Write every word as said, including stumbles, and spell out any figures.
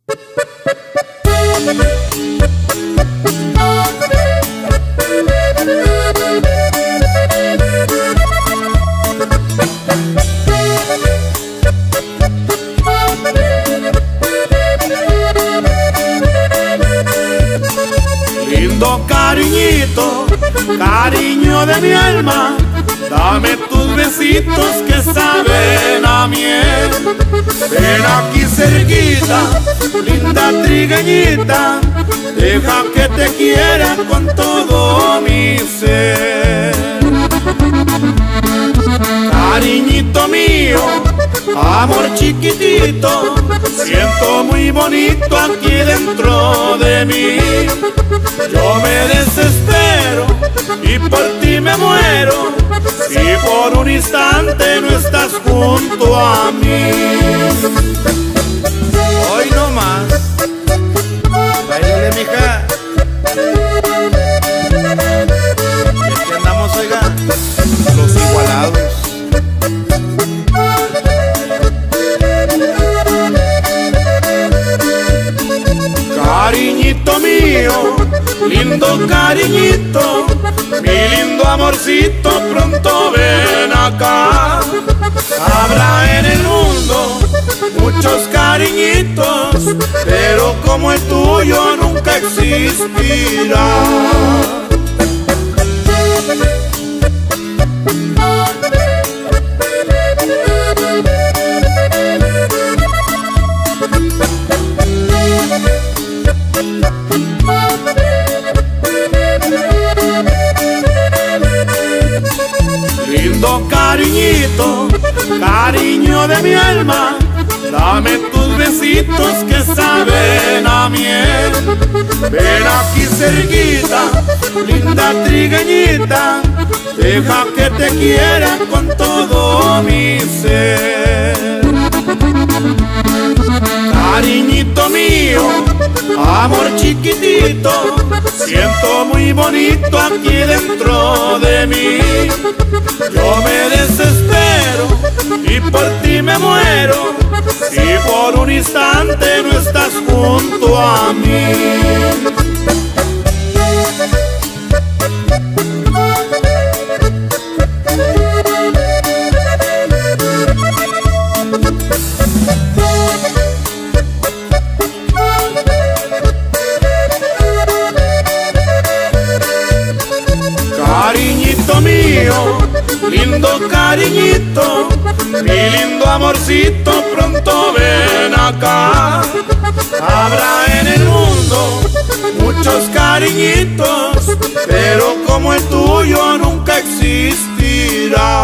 Lindo cariñito, cariño de mi alma, dame tus besitos que saben a miel. Ven aquí cerquita, linda trigueñita, deja que te quiera con todo mi ser. Cariñito mío, amor chiquitito, siento muy bonito aquí dentro de mí. Yo me desespero y por ti me muero, si por un instante no estás junto a mí. Hoy no más, bailale mija. Y aquí andamos, oiga, los igualados. Cariñito mío, lindo cariñito, mi lindo amorcito, pronto ven acá. Habrá en el mundo muchos cariñitos, pero como el tuyo nunca existirá. Lindo cariñito, cariño de mi alma, dame tus besitos que saben a miel. Ven aquí cerquita, linda trigueñita, deja que te quiera con todo mi ser. Cariñito mío, amor chiquitito, siento muy bonito aquí dentro de mí. Yo me desespero y por ti me muero, si por un instante no estás junto a mí. Cariñito mío, lindo cariñito, mi lindo amorcito, pronto ven acá. Habrá en el mundo muchos cariñitos, pero como el tuyo nunca existirá.